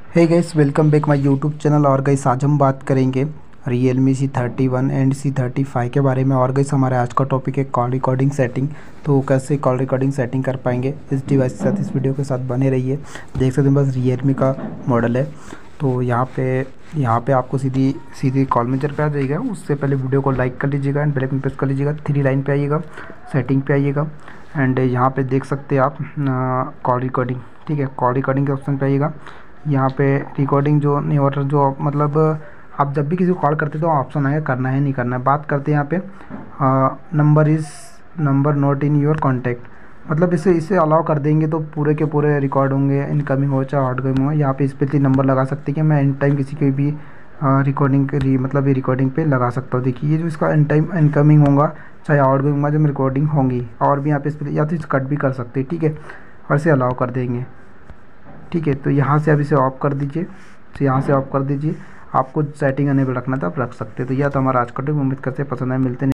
Hey guys, welcome back my YouTube channel. और guys आज हम बात करेंगे Realme C31 एंड C35 के बारे में। और गाइस हमारे आज का टॉपिक है कॉल रिकॉर्डिंग सेटिंग। तो कैसे कॉल रिकॉर्डिंग सेटिंग कर पाएंगे इस डिवाइस के साथ, इस वीडियो के साथ बने रहिए। देख सकते हैं बस Realme का मॉडल है। तो यहाँ पे आपको सीधी सीधी कॉल मेजर पे आ जाइएगा। उससे पहले वीडियो को लाइक कर लीजिएगा एंड बेल आइकन प्रेस कर लीजिएगा। 3 लाइन पे आइएगा, सेटिंग पे आइएगा एंड यहाँ पे देख सकते हैं आप कॉल रिकॉर्डिंग। ठीक है, कॉल रिकॉर्डिंग के ऑप्शन पे आइएगा। यहाँ पे रिकॉर्डिंग जो नहीं हो रहा, जो मतलब आप जब भी किसी को कॉल करते तो ऑप्शन आएगा करना है नहीं करना है। बात करते हैं यहाँ पे number not in your contact, मतलब इसे अलाउ कर देंगे तो पूरे के पूरे रिकॉर्ड होंगे, इनकमिंग हो चाहे आउटगोइंग हो। यहाँ पे इस पर नंबर लगा सकते हैं कि मैं एनी टाइम किसी के भी रिकॉर्डिंग के लिए मतलब ये रिकॉर्डिंग पे लगा सकता हूँ। देखिए ये जो इसका एनी टाइम इनकमिंग होगा चाहे आउटगोइंग होगा, जब रिकॉर्डिंग होंगी। और भी यहाँ पे इस पर या तो इसे कट भी कर सकते हैं। ठीक है, और इसे अलाउ कर देंगे। ठीक है, तो यहाँ से आप इसे ऑफ कर दीजिए। तो यहाँ से ऑफ कर दीजिए। आपको सेटिंग अनेबल रखना था, आप रख सकते हैं। तो यह तो हमारा आज का टॉपिक। उम्मीद करते हैं पसंद आए। मिलते हैं